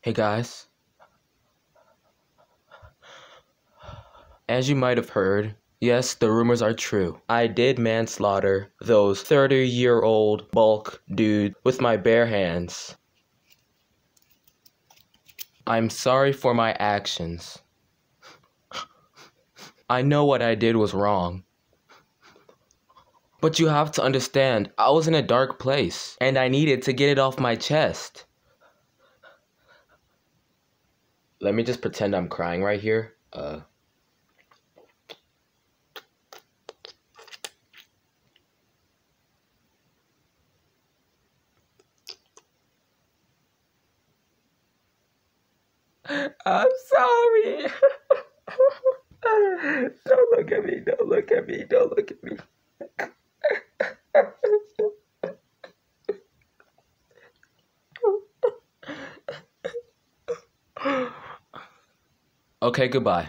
Hey guys. As you might have heard, yes, the rumors are true. I did manslaughter those 30-year-old bulk dude with my bare hands. I'm sorry for my actions. I know what I did was wrong. But you have to understand, I was in a dark place, and I needed to get it off my chest. Let me just pretend I'm crying right here. I'm sorry. Don't look at me, don't look at me, don't look at me. Okay, goodbye.